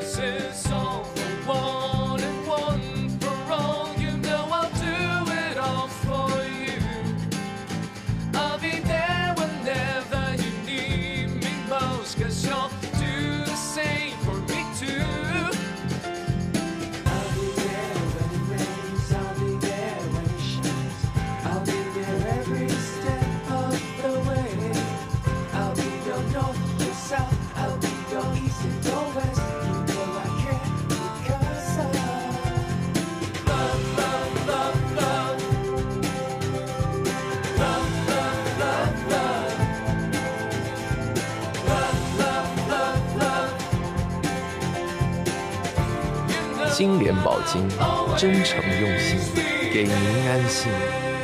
This is all for one and one for all. You know I'll do it all for you. I'll be there whenever you need me most, 'cause you'll do the same for me too. I'll be there when it rains, I'll be there when it shines. I'll be there every step of the way. I'll be your north, your south, I'll be your east and your west. You know I care because of Love, love, love, love. Love, love, love, love. Love, love, love, love. You know 金莲宝晶，真诚用心，给您安心。